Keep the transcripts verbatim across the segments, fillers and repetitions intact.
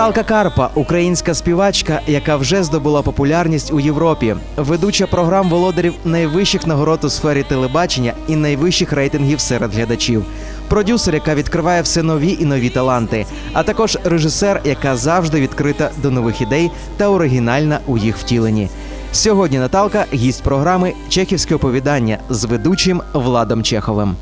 Наталка Карпа – українська співачка, яка вже здобула популярність у Європі. Ведуча програм володарів найвищих нагород у сфері телебачення і найвищих рейтингів серед глядачів. Продюсер, яка відкриває все нові і нові таланти. А також режисер, яка завжди відкрита до нових ідей та оригінальна у їх втіленні. Сьогодні Наталка – гість програми «Чехівське оповідання» з ведучим Владом Чеховим.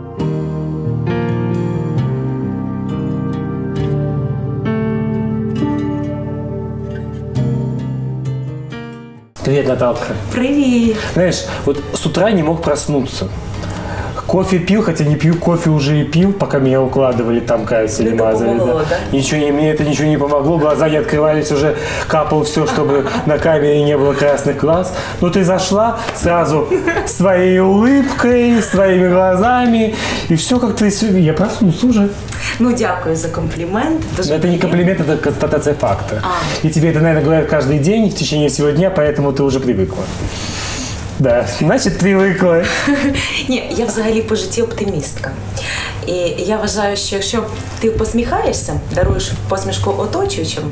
Привет, Наталка. Привет. Знаешь, вот с утра не мог проснуться. Кофе пил, хотя не пью, кофе уже и пил, пока меня укладывали, там, кажется, или мазали. Да. Да? Ничего не, мне это ничего не помогло, глаза не открывались, уже капало все, чтобы на камере не было красных глаз. Но ты зашла сразу своей улыбкой, своими глазами, и все как-то, я проснулся уже. Ну, дякую за комплимент. Но это не комплимент, это констатация факта. А. И тебе это, наверное, говорят каждый день в течение всего дня, поэтому ты уже привыкла. Да, значить, привикли. Ні, я взагалі по житті оптимістка. І я вважаю, що якщо ти посміхаєшся, даруєш посмішку оточуючим,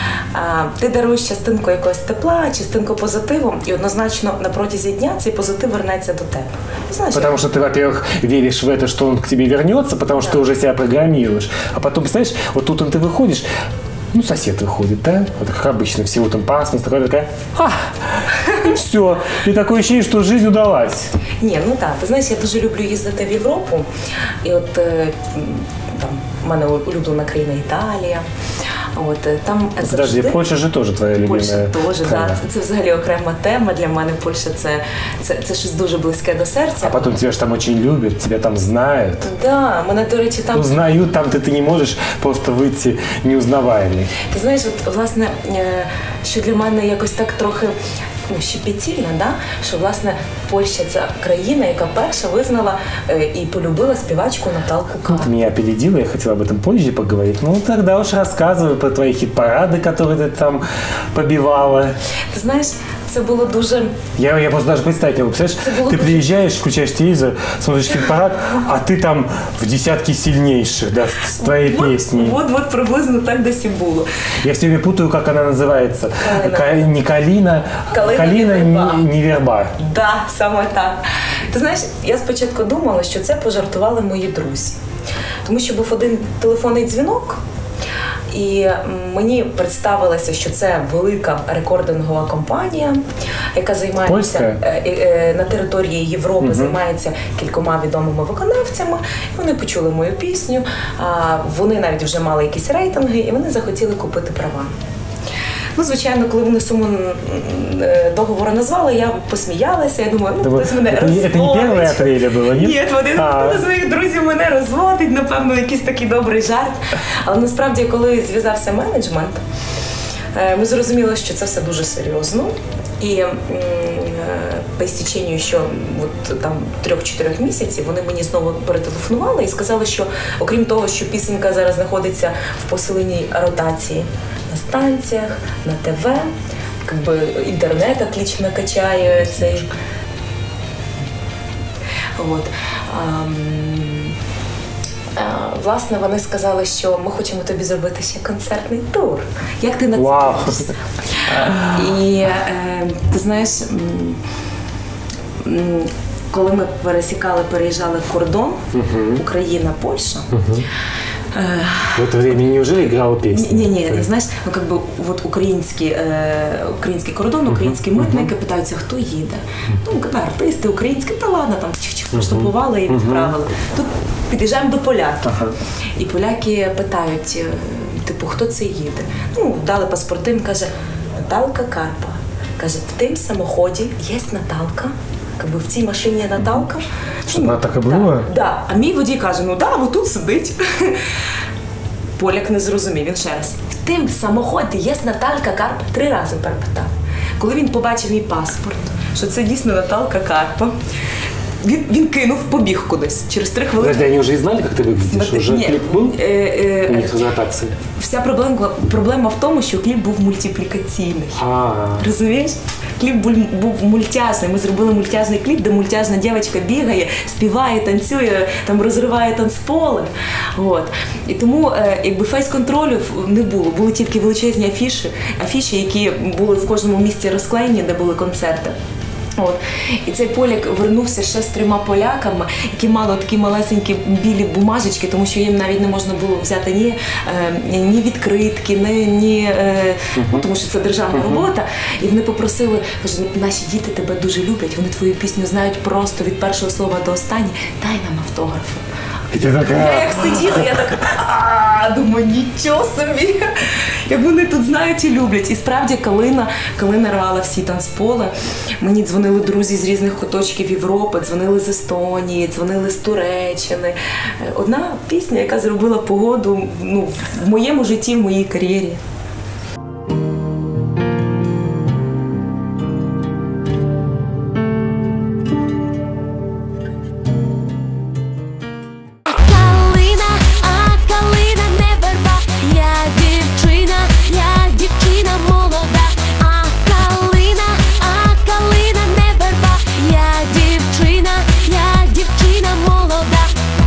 ти даруєш частинку якогось тепла, частинку позитиву, і однозначно на протязі дня цей позитив вернеться до тебе. Знаешь, потому что ты, во-первых, веришь в это, что он к тебе вернется, потому что да. ты уже себя программируешь. А потом, представляешь, вот тут ты выходишь, ну, сосед выходит, да? Вот как обычно, всего там пасмурно, такая, такая, а, и все. И такое ощущение, что жизнь удалась. Ні, ну так, ти знаєш, я дуже люблю їздити в Європу. І от там в мене улюблена країна Італія. От, там Подожди, завжди... Польща же теж твоя любима. Польща теж, так. Це, це взагалі окрема тема для мене. Польща це, це, це щось дуже близьке до серця. А потім тебе ж там дуже люблять, тебе там знають. Так, да, мене, до речі, там... Узнають там, де ти не можеш просто вийти неузнаваємий. Ти знаєш, от, власне, що для мене якось так трохи ну, щепетільно, да? Що, власне, Польща – це країна, яка перша визнала е, і полюбила співачку Наталку Карпу. Ты меня опередила, я хотела об этом позже поговорить. Ну, тогда уж рассказывай про твои хит-парады, которые ты там побивала. Ти знаєш, це було дуже... Я, я просто даже представить не могу. Представляешь, ты дуже... приезжаешь, включаешь телевизор, смотришь хит-парад, а ты там в десятке сильнейших, да, с твоей вот, песней. Вот, вот приблизно так десь і було. Я все время путаю, как она называется. Калина. Не Калина, Калина, Калина не, не верба. Да, саме так. Ти знаєш, я спочатку думала, що це пожартували мої друзі. Тому що був один телефонний дзвінок, і мені представилося, що це велика рекордингова компанія, яка займається Польська? на території Європи, угу. займається кількома відомими виконавцями. І вони почули мою пісню, вони навіть вже мали якісь рейтинги, і вони захотіли купити права. Ну, звичайно, коли вони суму договору назвали, я посміялася, я думаю, ну, хтось мене розводить. Це не перший апреля було, ні? Ні, один з своїх друзів мене розводить, напевно, якийсь такий добрий жарт. Але насправді, коли зв'язався менеджмент, ми зрозуміли, що це все дуже серйозно. І по істеченню, що от, там трьох-чотирьох місяців, вони мені знову перетелефонували і сказали, що окрім того, що пісенька зараз знаходиться в посиленій ротації на станціях, на ТВ, якби інтернет отлично качає цей. От. А, а, власне, вони сказали, що ми хочемо тобі зробити ще концертний тур. Як ти на це wow. дивишся? І е, ти знаєш, коли ми пересікали, переїжджали кордон, uh-huh. Україна-Польща, uh-huh. В это время неужели играла песня? Ні, ні, ні, знаєш, ну как би от український, е, український кордон, українські uh-huh. митники питаються, хто їде. Ну, артисти українські, та ладно, там чих-чих штампували і відправили. Uh-huh. Тут під'їжджаємо до поляків. Uh-huh. І поляки питають, типу, хто це їде? Ну, дали паспорти, він каже, Наталка Карпа. Каже, в тим самоході є Наталка. Якби в цій машині є Наталка. Щоб вона так і була? Так, да. А мій водій каже, ну да, отут сидить. Поляк не зрозумів, він ще раз. В тим самоході є Наталка Карпа. Три рази перепитав. Коли він побачив мій паспорт, що це дійсно Наталка Карпа, він, він кинув, побіг кудись. Через три хвилини. Подожди, они уже и знали, как ты выглядишь? Смотри, Уже ні, клип был? е, е, У них ротация. Вся проблема, проблема в тому, що кліп був мультиплікаційний. А, Розумієш? Кліп був, був мультяшний. Ми зробили мультяшний кліп, де мультяшна дівчинка бігає, співає, танцює, там розриває танцполи. От. І тому е, якби фейс-контролю не було. Були тільки величезні афіші, афіші, які були в кожному місті розклеєні, де були концерти. От. І цей поляк вернувся ще з трьома поляками, які мали такі малесенькі білі бумажечки, тому що їм навіть не можна було взяти ні, е, ні відкритки, ні, ні е, ну, тому що це державна робота. І вони попросили, кажуть, наші діти тебе дуже люблять, вони твою пісню знають просто від першого слова до останнього, дай нам автографи. и ты такая... Я як сиділа, я так, а думаю, нічого собі, як вони тут знають і люблять. І справді Калина, Калина рвала всі танцполи. Мені дзвонили друзі з різних куточків Європи, дзвонили з Естонії, дзвонили з Туреччини. Одна пісня, яка зробила погоду, ну, в моєму житті, в моїй кар'єрі. Калина, а калина не верба. Я дівчина, я дівчина молода. А калина, а калина не верба. Я дівчина, я дівчина молода.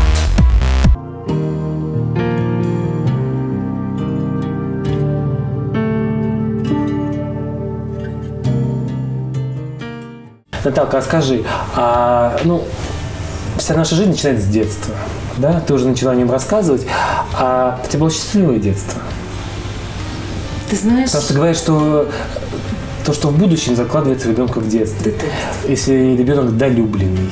Наталка, а скажи, а, ну, вся наша жизнь начинается с детства, да? Ты уже начала о нем рассказывать, а у тебя было счастливое детство? Ти знаєш, Потому что говорят, что то, что в будущем закладывается в ребенка в детстве. Если ребенок долюбленный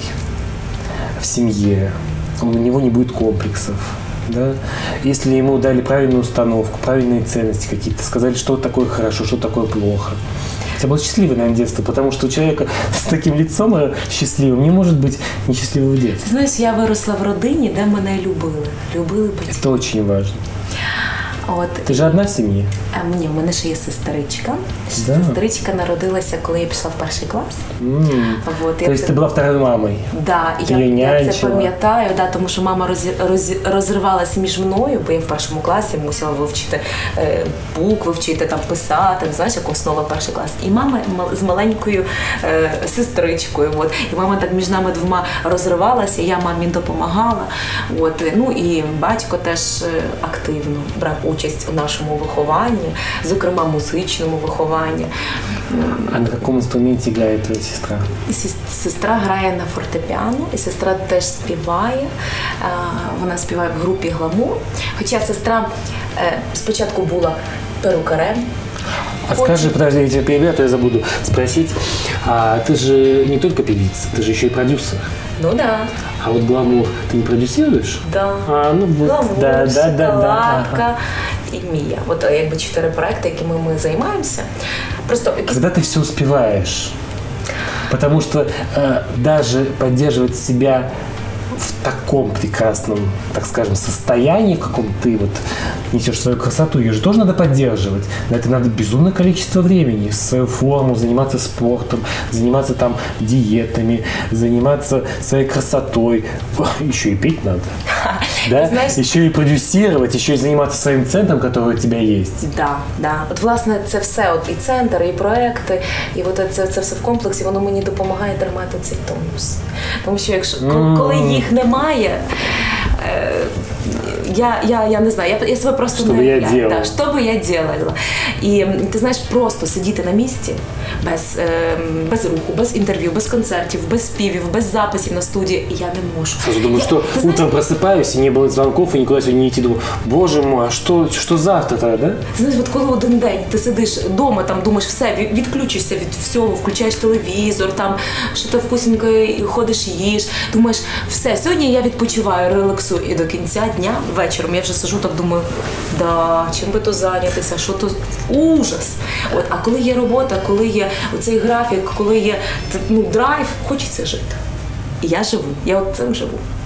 в семье, у него не будет комплексов. Да? Если ему дали правильную установку, правильные ценности какие-то, сказали, что такое хорошо, что такое плохо. У тебя было счастливое, наверное, детство, потому что у человека с таким лицом счастливым не может быть несчастливого ти детства. знаєш, я виросла в родині, де мене любили. Любили батьки. Это очень важно. От. Ты же одна в семье? А мені, в мене ще є сестричка. Да. Сестричка народилася, коли я пішла в перший клас. М. От, То я есть це- ты была второй мамой? Да, Ти я, її я це нянчила? пам'ятаю, да, тому що мама роз, роз, розривалася між мною, бо я в першому класі мусила вивчити е, букви, вчити там писати, знаєш, як основа перший клас. І мама мал- з маленькою е, сестричкою. От. І мама так між нами двома розривалася, я мамі допомагала. От. Ну і батько теж е, активно брав участь у нашому вихованні, зокрема музичному вихованні. А на каком инструменте играет твоя сестра? Сес- Сестра грає на фортепіано, і сестра теж співає. Е, Вона співає в групі «Гламур». Хоча сестра е, спочатку була перукарем. А скажи, подожди, я тебя перебью, а то я забуду спросить. А ты же не только певица, ты же еще и продюсер. Ну да, А вот «Гламур» ты не продюсируешь? да. А, ну вот, «Гламур», да, да, да, да. «Шоколадка» Ага. і «Мія». От е, якби чотири проекти, якими ми займаємося. Просто якісь Когда ты все успеваешь? Потому что э, даже поддерживать себя в таком прекрасном, так скажем, состоянии, в каком ты вот несешь свою красоту, ее же тоже надо поддерживать. На это надо безумное количество времени, свою форму, заниматься спортом, заниматься там диетами, заниматься своей красотой. Еще и петь надо. Да? Знаешь- Еще и продюсировать, еще и заниматься своим центром, который у тебя есть. Да, да. От власне це все, от і центр, і проекти, і от це, це все в комплексі, воно мені допомагає тримати цей тонус. Тому що якщо ко- коли їх немає, е, я, я, я не знаю, я, я себе просто Що не би я уявляю. делала? Да, що би я делала? І м, ти знаєш, просто сидіти на місці без, е, без руху, без інтерв'ю, без концертів, без співів, без записів на студії, я не можу. Сразу думаю, Я- что ти знаєш, утром просыпаюсь, и не было звонков, и никуда сегодня не идти. Думаю, боже мой, а что, что завтра-то, да? Ти знаєш, от коли один день ти сидиш вдома, там думаєш, все, від- відключишся від всього, включаєш телевізор, там що то вкусненьке, ходиш, їш, думаєш, все, сьогодні я відпочиваю, релаксую. І до кінця дня, вечором, я вже сижу, так думаю, да, чим би то зайнятися, що то ужас. От, а коли є робота, коли є оцей графік, коли є ну, драйв, хочеться жити. І я живу, я от цим живу.